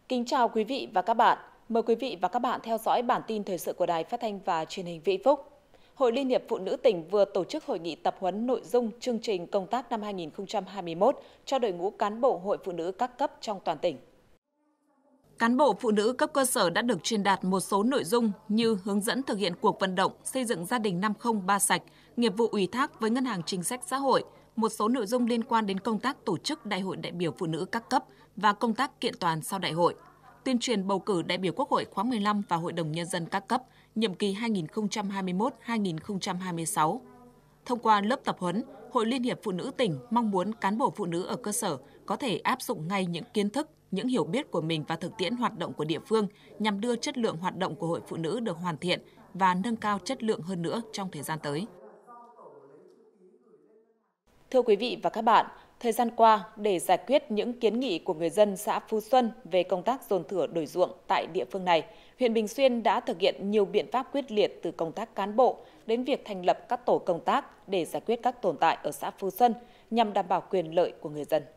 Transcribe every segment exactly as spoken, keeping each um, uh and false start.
Kính chào quý vị và các bạn. Mời quý vị và các bạn theo dõi bản tin thời sự của Đài Phát thanh và Truyền hình Vĩnh Phúc. Hội Liên hiệp Phụ nữ tỉnh vừa tổ chức hội nghị tập huấn nội dung chương trình công tác năm hai nghìn không trăm hai mươi mốt cho đội ngũ cán bộ Hội Phụ nữ các cấp trong toàn tỉnh. Cán bộ phụ nữ cấp cơ sở đã được truyền đạt một số nội dung như hướng dẫn thực hiện cuộc vận động xây dựng gia đình năm không ba sạch, nghiệp vụ ủy thác với Ngân hàng Chính sách Xã hội, một số nội dung liên quan đến công tác tổ chức Đại hội đại biểu phụ nữ các cấp và công tác kiện toàn sau đại hội, tuyên truyền bầu cử đại biểu Quốc hội khóa mười lăm và Hội đồng Nhân dân các cấp, nhiệm kỳ hai nghìn không trăm hai mươi mốt đến hai nghìn không trăm hai mươi sáu. Thông qua lớp tập huấn, Hội Liên hiệp Phụ nữ tỉnh mong muốn cán bộ phụ nữ ở cơ sở có thể áp dụng ngay những kiến thức, những hiểu biết của mình và thực tiễn hoạt động của địa phương nhằm đưa chất lượng hoạt động của Hội Phụ nữ được hoàn thiện và nâng cao chất lượng hơn nữa trong thời gian tới. Thưa quý vị và các bạn, thời gian qua, để giải quyết những kiến nghị của người dân xã Phú Xuân về công tác dồn thửa đổi ruộng tại địa phương này, huyện Bình Xuyên đã thực hiện nhiều biện pháp quyết liệt từ công tác cán bộ đến việc thành lập các tổ công tác để giải quyết các tồn tại ở xã Phú Xuân nhằm đảm bảo quyền lợi của người dân.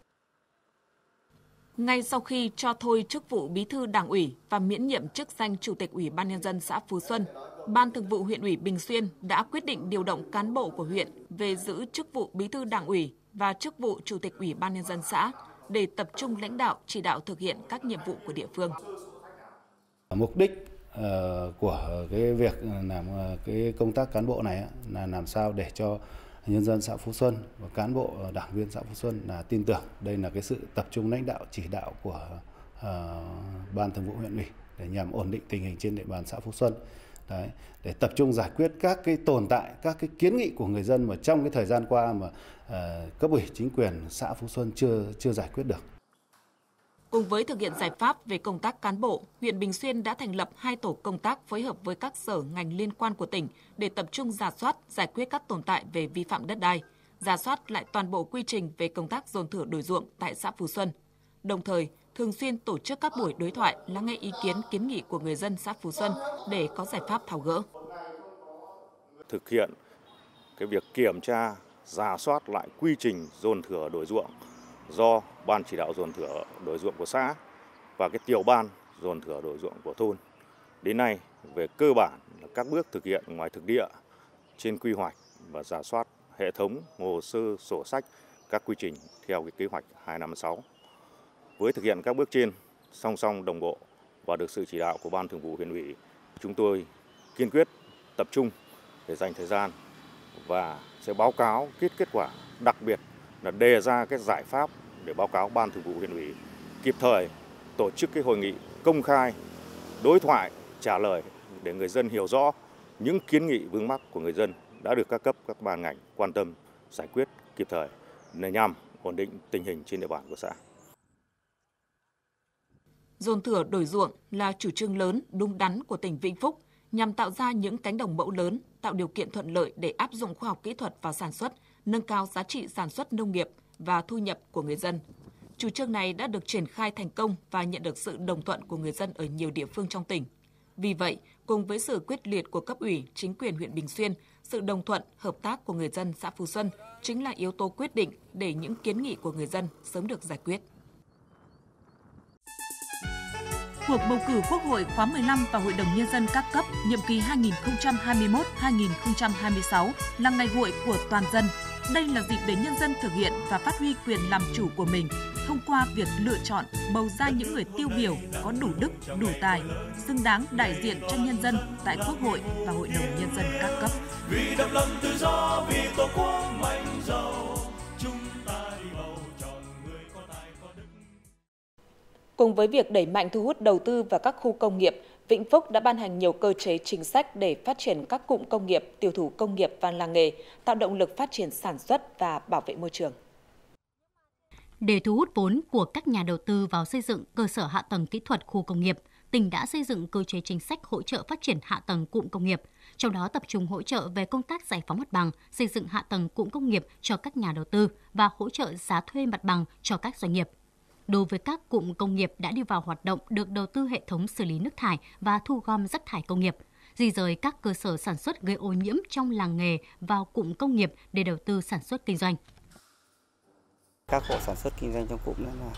Ngay sau khi cho thôi chức vụ bí thư Đảng ủy và miễn nhiệm chức danh Chủ tịch Ủy ban Nhân dân xã Phú Xuân, Ban Thường vụ huyện ủy Bình Xuyên đã quyết định điều động cán bộ của huyện về giữ chức vụ bí thư Đảng ủy và chức vụ Chủ tịch Ủy ban Nhân dân xã để tập trung lãnh đạo chỉ đạo thực hiện các nhiệm vụ của địa phương. Mục đích uh, của cái việc làm uh, cái công tác cán bộ này uh, là làm sao để cho nhân dân xã Phú Xuân và cán bộ đảng viên xã Phú Xuân là tin tưởng đây là cái sự tập trung lãnh đạo chỉ đạo của uh, Ban Thường vụ huyện ủy để nhằm ổn định tình hình trên địa bàn xã Phú Xuân. Đấy, để tập trung giải quyết các cái tồn tại, các cái kiến nghị của người dân mà trong cái thời gian qua mà uh, cấp ủy chính quyền xã Phú Xuân chưa chưa giải quyết được. Cùng với thực hiện giải pháp về công tác cán bộ, huyện Bình Xuyên đã thành lập hai tổ công tác phối hợp với các sở ngành liên quan của tỉnh để tập trung rà soát, giải quyết các tồn tại về vi phạm đất đai, rà soát lại toàn bộ quy trình về công tác dồn thửa đổi ruộng tại xã Phú Xuân. Đồng thời, thường xuyên tổ chức các buổi đối thoại lắng nghe ý kiến kiến nghị của người dân xã Phú Xuân để có giải pháp tháo gỡ. Thực hiện cái việc kiểm tra, rà soát lại quy trình dồn thửa đổi ruộng do Ban chỉ đạo dồn thửa đổi ruộng của xã và cái tiểu ban dồn thửa đổi ruộng của thôn. Đến nay, về cơ bản là các bước thực hiện ngoài thực địa trên quy hoạch và rà soát hệ thống hồ sơ sổ sách các quy trình theo cái kế hoạch hai năm sáu. Với thực hiện các bước trên song song đồng bộ và được sự chỉ đạo của Ban Thường vụ huyện ủy, chúng tôi kiên quyết tập trung để dành thời gian và sẽ báo cáo kết kết quả, đặc biệt là đề ra cái giải pháp để báo cáo Ban Thường vụ huyện ủy, kịp thời tổ chức cái hội nghị công khai, đối thoại, trả lời để người dân hiểu rõ những kiến nghị vướng mắc của người dân đã được các cấp, các ban ngành quan tâm giải quyết kịp thời để nhằm ổn định tình hình trên địa bàn của xã. Dồn thửa đổi ruộng là chủ trương lớn, đúng đắn của tỉnh Vĩnh Phúc nhằm tạo ra những cánh đồng mẫu lớn, tạo điều kiện thuận lợi để áp dụng khoa học kỹ thuật vào sản xuất, nâng cao giá trị sản xuất nông nghiệp và thu nhập của người dân. Chủ trương này đã được triển khai thành công và nhận được sự đồng thuận của người dân ở nhiều địa phương trong tỉnh. Vì vậy, cùng với sự quyết liệt của cấp ủy, chính quyền huyện Bình Xuyên, sự đồng thuận, hợp tác của người dân xã Phú Xuân chính là yếu tố quyết định để những kiến nghị của người dân sớm được giải quyết. Cuộc bầu cử Quốc hội khóa mười lăm và Hội đồng Nhân dân các cấp nhiệm kỳ hai nghìn không trăm hai mươi mốt đến hai nghìn không trăm hai mươi sáu là ngày hội của toàn dân. Đây là dịp để nhân dân thực hiện và phát huy quyền làm chủ của mình thông qua việc lựa chọn, bầu ra những người tiêu biểu có đủ đức, đủ tài, xứng đáng đại diện cho nhân dân tại Quốc hội và Hội đồng Nhân dân các cấp. Vì độc lập tự do, vì Tổ quốc mạnh giàu, chúng ta đi bầu chọn người có tài có đức. Cùng với việc đẩy mạnh thu hút đầu tư vào các khu công nghiệp, Vĩnh Phúc đã ban hành nhiều cơ chế chính sách để phát triển các cụm công nghiệp, tiểu thủ công nghiệp và làng nghề, tạo động lực phát triển sản xuất và bảo vệ môi trường. Để thu hút vốn của các nhà đầu tư vào xây dựng cơ sở hạ tầng kỹ thuật khu công nghiệp, tỉnh đã xây dựng cơ chế chính sách hỗ trợ phát triển hạ tầng cụm công nghiệp, trong đó tập trung hỗ trợ về công tác giải phóng mặt bằng, xây dựng hạ tầng cụm công nghiệp cho các nhà đầu tư và hỗ trợ giá thuê mặt bằng cho các doanh nghiệp. Đối với các cụm công nghiệp đã đi vào hoạt động được đầu tư hệ thống xử lý nước thải và thu gom rác thải công nghiệp, di rời các cơ sở sản xuất gây ô nhiễm trong làng nghề vào cụm công nghiệp để đầu tư sản xuất kinh doanh. Các hộ sản xuất kinh doanh trong cụm đó là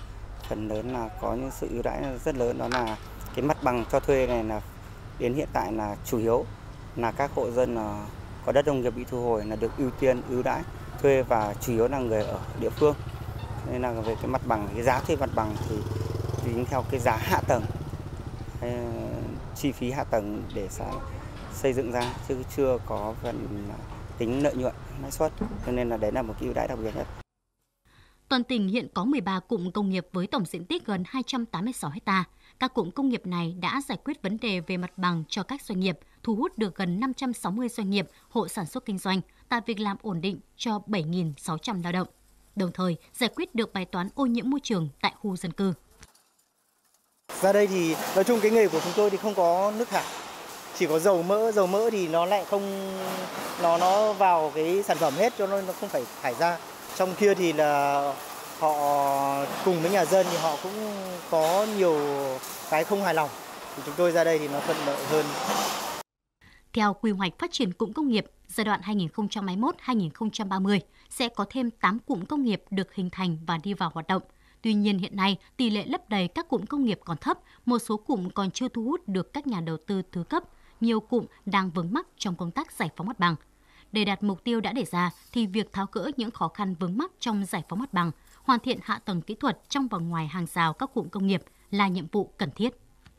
phần lớn là có những sự ưu đãi rất lớn, đó là cái mặt bằng cho thuê này là đến hiện tại là chủ yếu là các hộ dân có đất nông nghiệp bị thu hồi là được ưu tiên ưu đãi thuê và chủ yếu là người ở địa phương. Nên là về cái mặt bằng, cái giá thuê mặt bằng thì tính theo cái giá hạ tầng, cái chi phí hạ tầng để xã xây dựng ra, chứ chưa có phần tính lợi nhuận lãi suất, cho nên là đấy là một cái ưu đãi đặc biệt nhất. Toàn tỉnh hiện có mười ba cụm công nghiệp với tổng diện tích gần hai trăm tám mươi sáu ha. Các cụm công nghiệp này đã giải quyết vấn đề về mặt bằng cho các doanh nghiệp, thu hút được gần năm trăm sáu mươi doanh nghiệp, hộ sản xuất kinh doanh, tạo việc làm ổn định cho bảy nghìn sáu trăm lao động. Đồng thời, giải quyết được bài toán ô nhiễm môi trường tại khu dân cư. Ra đây thì nói chung cái nghề của chúng tôi thì không có nước thải, chỉ có dầu mỡ. Dầu mỡ thì nó lại không, nó nó vào cái sản phẩm hết cho nên nó không phải thải ra. Trong kia thì là họ cùng với nhà dân thì họ cũng có nhiều cái không hài lòng. Thì chúng tôi ra đây thì nó thuận lợi hơn. Theo quy hoạch phát triển cụm công nghiệp giai đoạn hai nghìn không trăm hai mươi mốt đến hai nghìn không trăm ba mươi sẽ có thêm tám cụm công nghiệp được hình thành và đi vào hoạt động. Tuy nhiên hiện nay tỷ lệ lấp đầy các cụm công nghiệp còn thấp, một số cụm còn chưa thu hút được các nhà đầu tư thứ cấp, nhiều cụm đang vướng mắc trong công tác giải phóng mặt bằng. Để đạt mục tiêu đã đề ra thì việc tháo gỡ những khó khăn vướng mắc trong giải phóng mặt bằng, hoàn thiện hạ tầng kỹ thuật trong và ngoài hàng rào các cụm công nghiệp là nhiệm vụ cần thiết.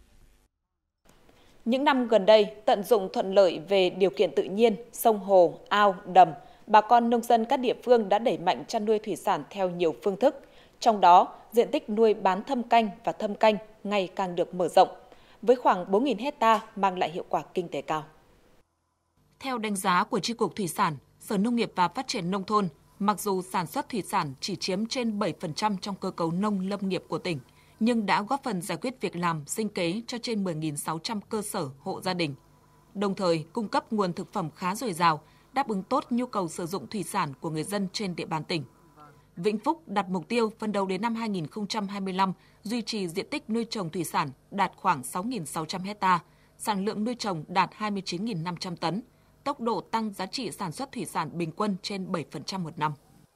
Những năm gần đây, tận dụng thuận lợi về điều kiện tự nhiên, sông hồ, ao, đầm, bà con nông dân các địa phương đã đẩy mạnh chăn nuôi thủy sản theo nhiều phương thức. Trong đó, diện tích nuôi bán thâm canh và thâm canh ngày càng được mở rộng, với khoảng bốn nghìn hecta mang lại hiệu quả kinh tế cao. Theo đánh giá của Chi cục Thủy sản, Sở Nông nghiệp và Phát triển Nông thôn, mặc dù sản xuất thủy sản chỉ chiếm trên bảy phần trăm trong cơ cấu nông lâm nghiệp của tỉnh, nhưng đã góp phần giải quyết việc làm, sinh kế cho trên mười nghìn sáu trăm cơ sở hộ gia đình. Đồng thời, cung cấp nguồn thực phẩm khá dồi dào, đáp ứng tốt nhu cầu sử dụng thủy sản của người dân trên địa bàn tỉnh. Vĩnh Phúc đặt mục tiêu phấn đấu đến năm hai nghìn không trăm hai mươi lăm duy trì diện tích nuôi trồng thủy sản đạt khoảng sáu nghìn sáu trăm hecta, sản lượng nuôi trồng đạt hai mươi chín nghìn năm trăm tấn, tốc độ tăng giá trị sản xuất thủy sản bình quân trên bảy phần trăm một năm.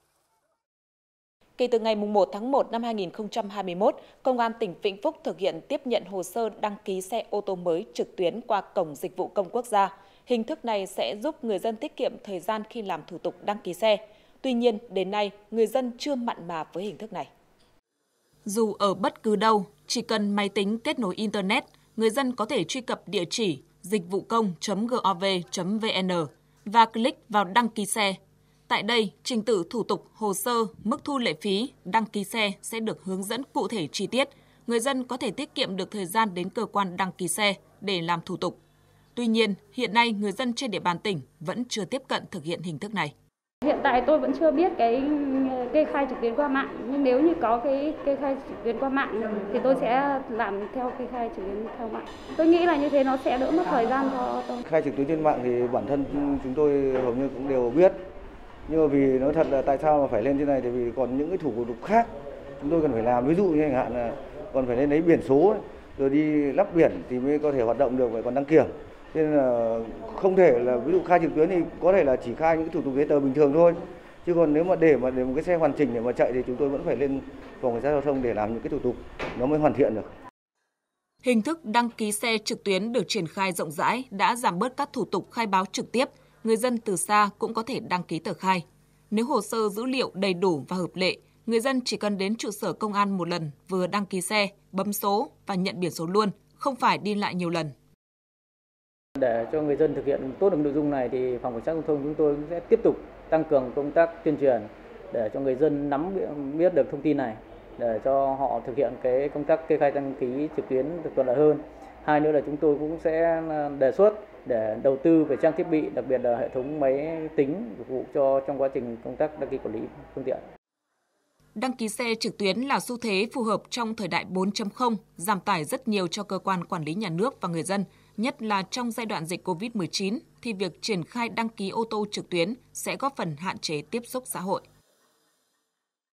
Kể từ ngày mùng một tháng một năm hai nghìn không trăm hai mươi mốt, Công an tỉnh Vĩnh Phúc thực hiện tiếp nhận hồ sơ đăng ký xe ô tô mới trực tuyến qua Cổng Dịch vụ Công Quốc gia. Hình thức này sẽ giúp người dân tiết kiệm thời gian khi làm thủ tục đăng ký xe. Tuy nhiên, đến nay, người dân chưa mặn mà với hình thức này. Dù ở bất cứ đâu, chỉ cần máy tính kết nối Internet, người dân có thể truy cập địa chỉ dịch vụ công chấm gov chấm vn và click vào đăng ký xe. Tại đây, trình tự thủ tục, hồ sơ, mức thu lệ phí, đăng ký xe sẽ được hướng dẫn cụ thể chi tiết. Người dân có thể tiết kiệm được thời gian đến cơ quan đăng ký xe để làm thủ tục. Tuy nhiên, hiện nay người dân trên địa bàn tỉnh vẫn chưa tiếp cận thực hiện hình thức này. Hiện tại tôi vẫn chưa biết cái kê khai trực tuyến qua mạng, nhưng nếu như có cái kê khai trực tuyến qua mạng thì tôi sẽ làm theo kê khai trực tuyến theo mạng. Tôi nghĩ là như thế nó sẽ đỡ mất thời gian cho tôi. Khai trực tuyến trên mạng thì bản thân chúng tôi hầu như cũng đều biết. Nhưng mà vì nói thật là tại sao mà phải lên trên này thì vì còn những cái thủ tục khác chúng tôi cần phải làm, ví dụ như chẳng hạn là còn phải lên lấy biển số ấy, rồi đi lắp biển thì mới có thể hoạt động được, phải còn đăng kiểm. Nên là không thể là ví dụ khai trực tuyến thì có thể là chỉ khai những cái thủ tục giấy tờ bình thường thôi. Chứ còn nếu mà để mà để một cái xe hoàn chỉnh để mà chạy thì chúng tôi vẫn phải lên phòng cảnh sát giao thông để làm những cái thủ tục nó mới hoàn thiện được. Hình thức đăng ký xe trực tuyến được triển khai rộng rãi đã giảm bớt các thủ tục khai báo trực tiếp. Người dân từ xa cũng có thể đăng ký tờ khai. Nếu hồ sơ dữ liệu đầy đủ và hợp lệ, người dân chỉ cần đến trụ sở công an một lần vừa đăng ký xe, bấm số và nhận biển số luôn, không phải đi lại nhiều lần. Để cho người dân thực hiện tốt được nội dung này thì phòng cảnh sát giao thông chúng tôi sẽ tiếp tục tăng cường công tác tuyên truyền để cho người dân nắm biết được thông tin này, để cho họ thực hiện cái công tác kê khai đăng ký trực tuyến được thuận lợi hơn. Hai nữa là chúng tôi cũng sẽ đề xuất để đầu tư về trang thiết bị, đặc biệt là hệ thống máy tính phục vụ cho trong quá trình công tác đăng ký quản lý phương tiện. Đăng ký xe trực tuyến là xu thế phù hợp trong thời đại bốn chấm không, giảm tải rất nhiều cho cơ quan quản lý nhà nước và người dân, nhất là trong giai đoạn dịch covid mười chín thì việc triển khai đăng ký ô tô trực tuyến sẽ góp phần hạn chế tiếp xúc xã hội.